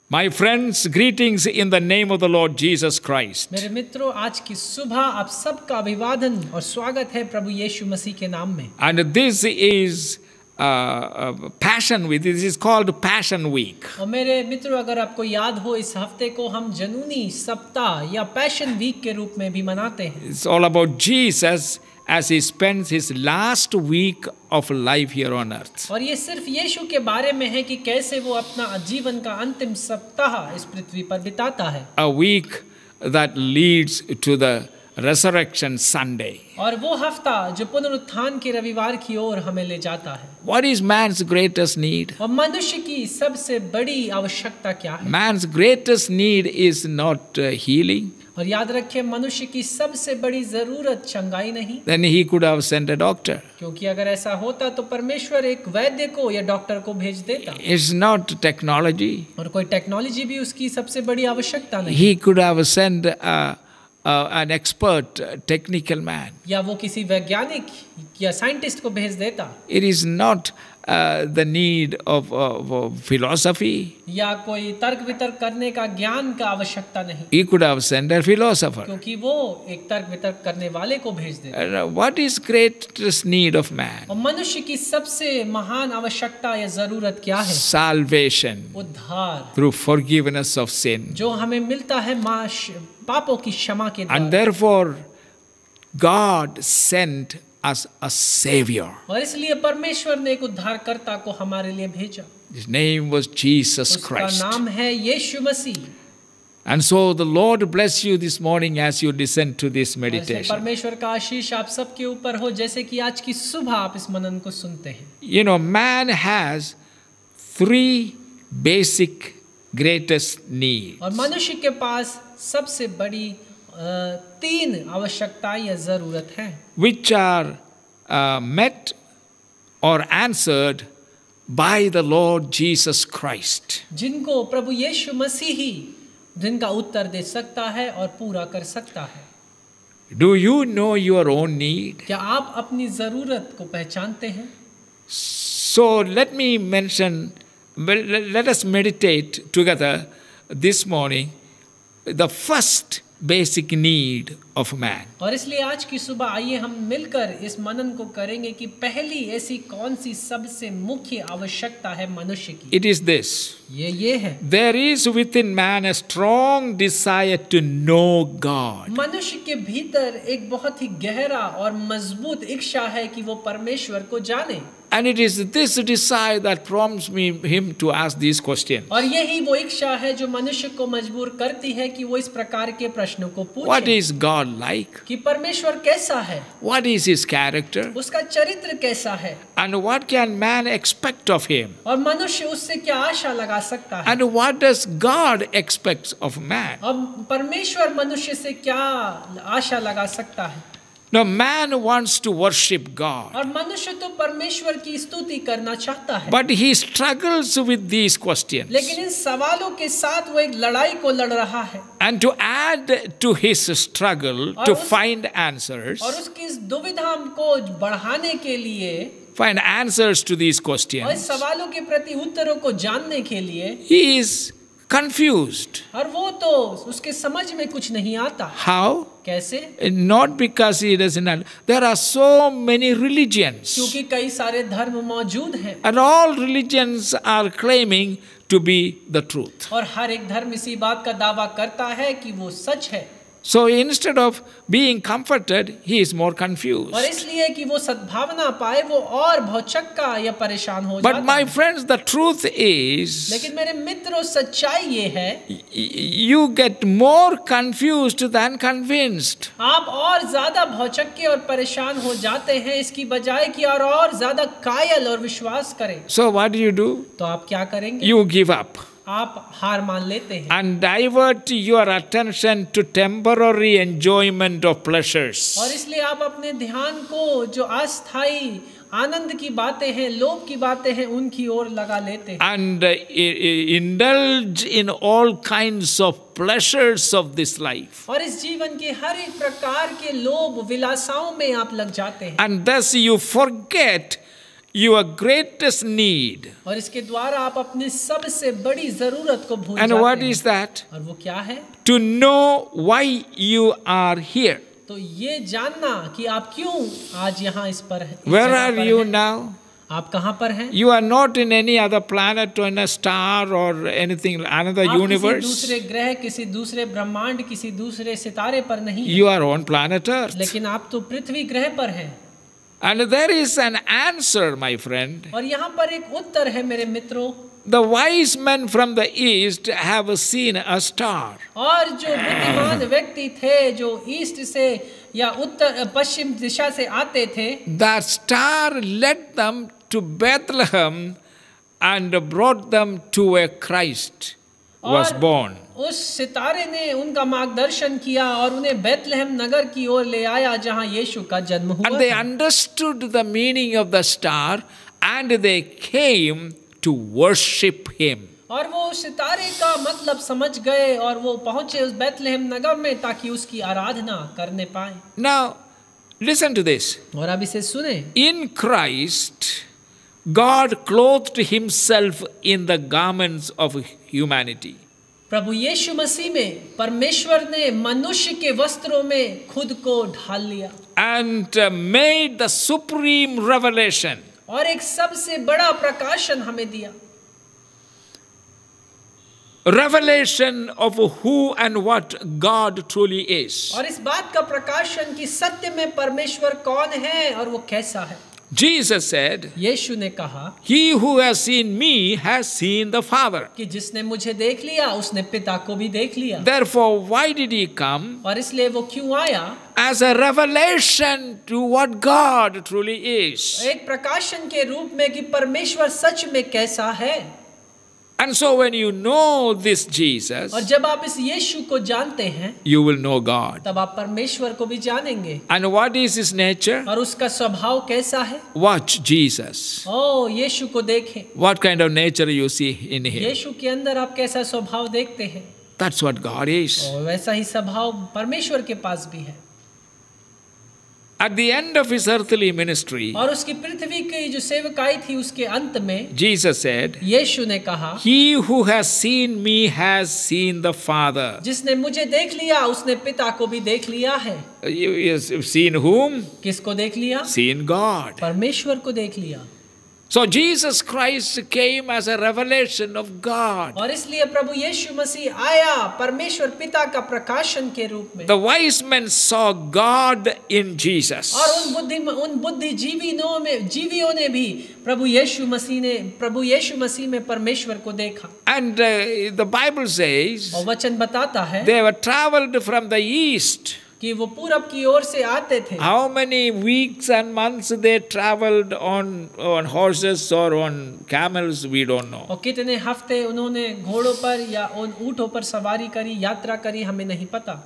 My friends, greetings in the name of the Lord Jesus Christ. मेरे मित्रों, आज की सुबह आप सबका अभिवादन और स्वागत है प्रभु यीशु मसीह के नाम में। And this is Passion Week. This is called Passion Week. और मेरे मित्रों, अगर आपको याद हो, इस हफ्ते को हम जनूनी सप्ताह या पैशन वीक के रूप में भी मनाते हैं। It's all about Jesus as he spends his last week of life here on earth. और ये सिर्फ यीशु के बारे में है कि कैसे वो अपना जीवन का अंतिम सप्ताह इस पृथ्वी पर बिताता है। A week that leads to the Resurrection Sunday. और वो हफ्ता जो पुनरुत्थान के रविवार की ओर हमें ले जाता है। What is man's greatest need? और मनुष्य की सबसे बड़ी आवश्यकता क्या है? Man's greatest need is not healing. और याद रखिए, मनुष्य की सबसे बड़ी जरूरत चंगाई नहीं। Then he could have sent a doctor. क्योंकि अगर ऐसा होता तो परमेश्वर एक वैद्य को या डॉक्टर को भेज देता। It's not technology. और कोई टेक्नोलॉजी भी उसकी सबसे बड़ी आवश्यकता नहीं। He could have sent an expert technical man. या वो किसी वैज्ञानिक या साइंटिस्ट को भेज देता। It is not the need of philosophy. या कोई तर्क वितर्क करने का ज्ञान का आवश्यकता नहीं। He could have sent a philosopher. क्योंकि वो एक तर्क वितर्क करने वाले को भेज देता। What is greatest need of man? और मनुष्य की सबसे महान आवश्यकता या जरूरत क्या है? Salvation उद्धार, through forgiveness of sin. जो हमें मिलता है पापों की क्षमा के द्वारा। And therefore God sent us a savior. और इसलिए परमेश्वर ने एक उद्धारकर्ता को हमारे लिए भेजा। His name was Jesus Christ. उसका नाम है यीशु मसीह। And so the Lord bless you this morning as you listen to this meditation. परमेश्वर का आशीष आप सबके ऊपर हो, जैसे कि आज की सुबह आप इस मनन को सुनते हैं। You know, man has three basic greatest needs. और मनुष्य के पास सबसे बड़ी तीन आवश्यकताएं या जरूरत हैं, which are met or answered by the Lord Jesus Christ. जिनको प्रभु यीशु मसीह ही जिनका उत्तर दे सकता है और पूरा कर सकता है। Do you know your own need? क्या आप अपनी जरूरत को पहचानते हैं? So let me mention, let us meditate together this morning the first basic need of man. और इसलिए आज की सुबह आइए हम मिलकर इस मनन को करेंगे कि पहली ऐसी कौन सी सबसे मुख्य आवश्यकता है मनुष्य की। It is this. ये है, There is within man a strong desire to know God. मनुष्य के भीतर एक बहुत ही गहरा और मजबूत इच्छा है कि वो परमेश्वर को जाने। And it is this desire that prompts him to ask these questions. और यही वो इच्छा है जो मनुष्य को मजबूर करती है कि वो इस प्रकार के प्रश्नों को पूछे। What is God like? कि परमेश्वर कैसा है? What is his character? उसका चरित्र कैसा है? And what can man expect of him? और मनुष्य उससे क्या आशा लगा सकता है? And what does God expect of man? अब परमेश्वर मनुष्य से क्या आशा लगा सकता है? Now man wants to worship God. और मनुष्य तो परमेश्वर की स्तुति करना चाहता है। But he struggles with these questions. लेकिन इन सवालों के साथ वो एक लड़ाई को लड़ रहा है। And to add to his struggle to find answers, और उसकी इस दुविधा को बढ़ाने के लिए, find answers to these और इस questions, सवालों के प्रति उत्तरों को जानने के लिए he is confused. और वो तो उसके समझ में कुछ नहीं आता। How? कैसे? Not because he doesn't know. There are so many religions. क्योंकि कई सारे धर्म मौजूद हैं And all religions are claiming to be the truth. और हर एक धर्म इसी बात का दावा करता है कि वो सच है। So instead of being comforted, he is more confused. और इसलिए कि वो सद्भावना पाए वो और भौचक्का या परेशान हो जाता But my है। friends, the truth is, लेकिन मेरे मित्रों, सच्चाई ये है, you get more confused than convinced. आप और ज्यादा भौचक्के और परेशान हो जाते हैं इसकी बजाय कि और ज्यादा कायल और विश्वास करें। So what do? तो आप क्या करेंगे? You give up आप हार मान लेते हैं and divert your attention to temporary enjoyment of pleasures. और इसलिए आप अपने ध्यान को जो अस्थायी आनंद की बातें हैं, लोभ की बातें हैं, उनकी ओर लगा लेते हैं। And indulge in all kinds of pleasures of this life. और इस जीवन के हर एक प्रकार के लोभ विलासाओं में आप लग जाते हैं। And thus you forget your greatest need. और इसके द्वारा आप अपनी सबसे बड़ी जरूरत को भूल And जाते what हैं। is that? और वो क्या है? To know why you are here. तो ये जानना कि आप क्यों आज यहाँ इस पर हैं, इस Where जगह are पर you हैं। now? आप कहाँ पर हैं? You are not in any other planet or in a star or anything, another आप किसी universe. दूसरे ग्रह, किसी दूसरे ब्रह्मांड, किसी दूसरे सितारे पर नहीं हैं। You are on planet Earth. लेकिन आप तो पृथ्वी ग्रह पर हैं। And there is an answer, my friend. और यहाँ पर एक उत्तर है मेरे मित्रों। The wise men from the east have seen a star. और जो बुद्धिमान व्यक्ति थे जो ईस्ट से या उत्तर पश्चिम दिशा से आते थे, That star led them to Bethlehem and brought them to where Christ was और born. उस सितारे ने उनका मार्गदर्शन किया और उन्हें बेथलेहम नगर की ओर ले आया जहां यीशु का जन्म हुआ And they था। understood the meaning of the star and they came to worship him. और वो उस सितारे का मतलब समझ गए और वो पहुंचे उस बेथलेहम नगर में ताकि उसकी आराधना करने पाए। Now, listen to this. और अब इसे सुने। In Christ, God clothed himself in the garments of humanity. प्रभु यीशु मसीह में परमेश्वर ने मनुष्य के वस्त्रों में खुद को ढाल लिया And made the supreme revelation. और एक सबसे बड़ा प्रकाशन हमें दिया। Revelation of who and what God truly is. और इस बात का प्रकाशन कि सत्य में परमेश्वर कौन है और वो कैसा है। Jesus said, यीशु ने कहा He who has seen me has seen the Father. कि जिसने मुझे देख लिया उसने पिता को भी देख लिया। Therefore, why did he come? और इसलिए वो क्यों आया? As a revelation to what God truly is. एक प्रकाशन के रूप में कि परमेश्वर सच में कैसा है। And so when you know this Jesus, और जब आप इस यीशु को जानते हैं you will know God. तब आप परमेश्वर को भी जानेंगे। And what is his nature? और उसका स्वभाव कैसा है? Watch Jesus. ओ यीशु को देखें। What kind of nature you see in him? यीशु के अंदर आप कैसा स्वभाव देखते हैं? That's what God is. और वैसा ही स्वभाव परमेश्वर के पास भी है। At the end of his earthly ministry, और उसकी पृथ्वी की जो सेवकाई थी उसके अंत में Jesus said, यीशु ने कहा He who has seen me has seen the Father. जिसने मुझे देख लिया उसने पिता को भी देख लिया है। You've seen whom? किसको देख लिया? Seen God. परमेश्वर को देख लिया। So Jesus Christ came as a revelation of God. और इसलिए प्रभु यीशु मसीह आया परमेश्वर पिता का प्रकाशन के रूप में। The wise men saw God in Jesus. और उन बुद्धिजीवियों ने भी प्रभु यीशु मसीह में परमेश्वर को देखा। And the Bible says और वचन बताता है they were traveled from the east. कि वो पूरब की ओर से आते थे। How many weeks and months they traveled on horses or on camels, we don't know. और कितने हफ्ते उन्होंने घोड़ों पर या उन ऊँटों पर सवारी करी, यात्रा करी, हमें नहीं पता।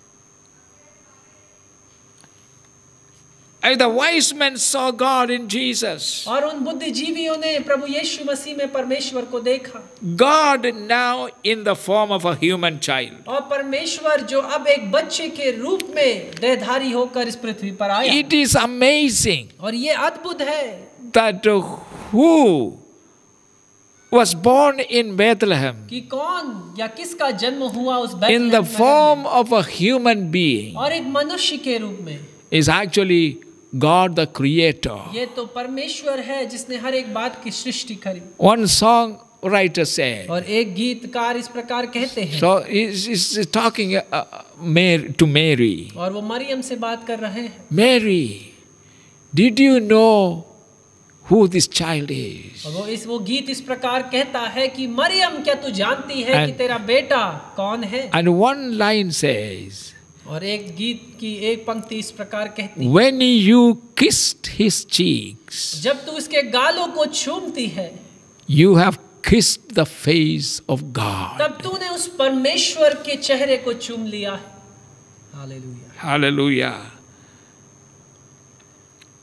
And the wise men saw God in Jesus. और उन बुद्धिजीवियों ने प्रभु यीशु मसीह में परमेश्वर को देखा। God now in the form of a human child. और परमेश्वर जो अब एक बच्चे के रूप में देहधारी होकर इस पृथ्वी पर आया। It is amazing और ये अद्भुत है that who was born in Bethlehem कि कौन या किसका जन्म हुआ उस in बेथलेहम the नगर में। form of a human being और एक मनुष्य के रूप में। is actually God the Creator. ये तो परमेश्वर है जिसने हर एक बात की सृष्टि करी। One songwriter said, और एक गीतकार इस प्रकार कहते हैं। so he's talking to Mary. और वो मरियम से बात कर रहे हैं। Mary, did you know who this child is? और वो गीत इस प्रकार कहता है कि मरियम क्या तू जानती है कि तेरा बेटा कौन है? And one line says, और एक गीत की एक पंक्ति इस प्रकार कहती है, when you kissed his cheeks, जब तू उसके गालों को चूमती है, you have kissed the face of God. तब तूने उस परमेश्वर के चेहरे को चूम लिया है। Hallelujah. Hallelujah.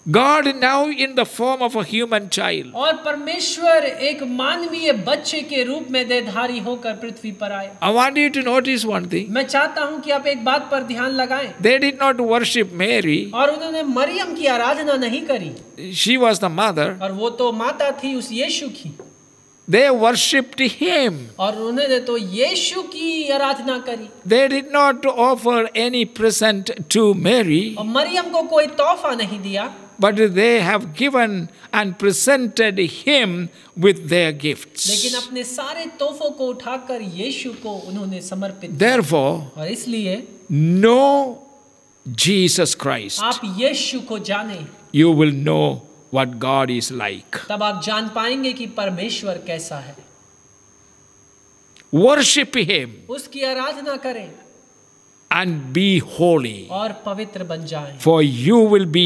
God now in the form of a human child. और परमेश्वर एक मानवीय बच्चे के रूप में देहधारी होकर पृथ्वी पर आए। I want you to notice one thing. मैं चाहता हूं कि आप एक बात पर ध्यान लगाएं। They did not worship Mary. और उन्होंने मरियम की आराधना नहीं करी। She was the mother. और वो तो माता थी उस यीशु की। They worshipped him. और उन्होंने तो यीशु की आराधना करी। They did not offer any present to Mary, और मरियम को कोई तोहफा नहीं दिया। but they have given and presented him with their gifts. लेकिन अपने सारे तोहफों को उठाकर यीशु को उन्होंने समर्पित किया। Therefore, और इसलिए know Jesus Christ. आप यीशु को जाने, You will know what God is like. तब आप जान पाएंगे कि परमेश्वर कैसा है। Worship him उसकी आराधना करें and be holy, और पवित्र बन जाएं। for you will be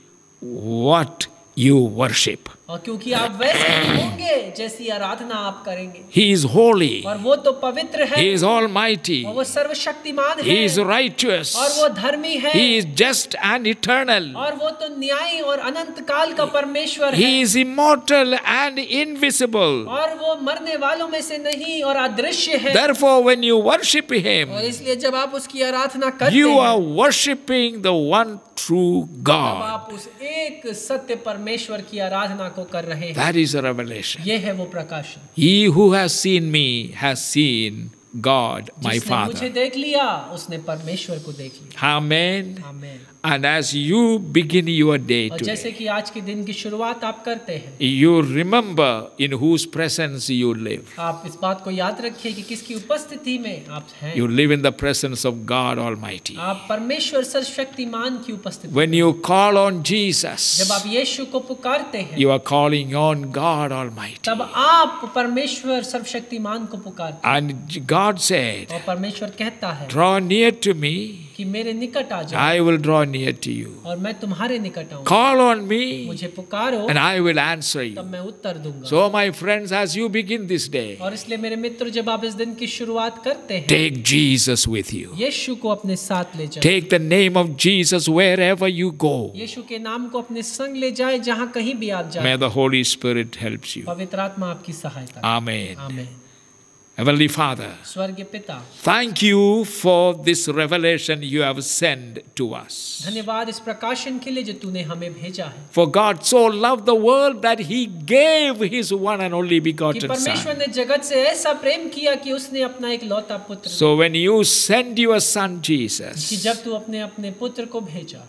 what you worship. और क्योंकि आप वैसे ही होंगे जैसी आराधना आप करेंगे। He is holy. और वो तो पवित्र है। He is almighty. और वो सर्वशक्तिमान है। He is righteous. और वो धर्मी है। He is just and eternal. और वो तो न्यायी और अनंत काल का परमेश्वर है। He is immortal and invisible. और वो मरने वालों में से नहीं और अदृश्य है। Therefore, when you worship him, और इसलिए जब आप उसकी आराधना करते you हैं, are worshiping the one true तब God. आप उस एक सत्य परमेश्वर की आराधना को कर रहे हैं। That is a revelation. ये है वो प्रकाशन। He who has seen me has seen God, my जिसने मुझे Father. देख लिया उसने परमेश्वर को देख लिया। Amen. आमीन। And as you begin your day और जैसे today, कि आज के दिन की शुरुआत आप करते हैं, you remember in whose presence you live. आप इस बात को याद रखिए कि किसकी उपस्थिति में आप हैं। You live in the presence of God Almighty. आप परमेश्वर सर्वशक्तिमान की उपस्थिति। When you call on Jesus, जब आप यीशु को पुकारते हैं, you are calling on God Almighty. तब आप परमेश्वर सर्वशक्तिमान को पुकारते हैं। And God said, और परमेश्वर कहता है draw near to me, कि मेरे निकट आ जाओ I will draw near to you. और मैं तुम्हारे निकट आऊंगा। Call on me मुझे पुकारो and I will answer तब you. मैं उत्तर दूंगा। So my friends, as you begin this day, और इसलिए मेरे मित्र, जब आप इस दिन की शुरुआत करते हैं, take Jesus with you. यीशु को अपने साथ ले जाए। Take the name of Jesus wherever you go. यीशु के नाम को अपने संग ले जाए जहां कहीं भी आप जाए। May the Holy Spirit helps you. पवित्र आत्मा आपकी सहायता। Amen. आमीन। Heavenly Father, स्वर्गीय पिता, thank you for this revelation you have sent to us. धन्यवाद इस प्रकाशन के लिए जो तूने हमें भेजा है। For God so loved the world that he gave his one and only कि begotten परमेश्वर Son. ने जगत से ऐसा प्रेम किया कि उसने अपना एक लौता पुत्र, So when you send your son कि Jesus, जब तू अपने पुत्र को भेजा,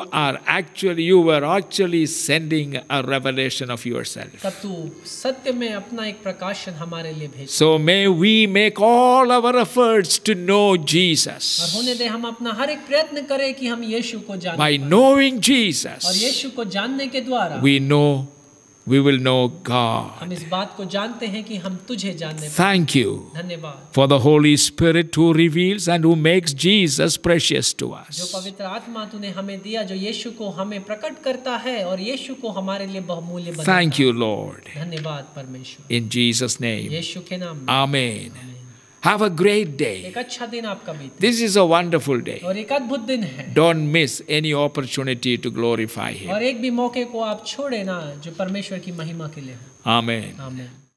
you were actually sending a revelation of yourself. तब तू सत्य में अपना एक प्रकाशन हमारे लिए भेजा। So may we make all our efforts to know और Jesus. होने दे हम अपना हर एक प्रयत्न करें कि हम यीशु को जाने By पाएं। knowing और Jesus, यीशु को जानने के द्वारा we will know हम God. इस बात को जानते हैं कि हम तुझे जानने पाएं। Thank you धन्यवाद for the Holy Spirit who reveals and who makes Jesus precious to जो us. पवित्र आत्मा तूने हमें दिया, जो यीशु को हमें प्रकट करता है और यीशु को हमारे लिए बहुमूल्य बनाता है। Thank you, Lord. धन्यवाद परमेश्वर, In Jesus' name. यीशु के नाम में। Amen. Have a great day. एक अच्छा दिन आपका बीते This is a wonderful day. और एक अद्भुत दिन है। Don't miss any opportunity to glorify Him. और एक भी मौके को आप छोड़े ना जो परमेश्वर की महिमा के लिए हो। Amen. आमीन।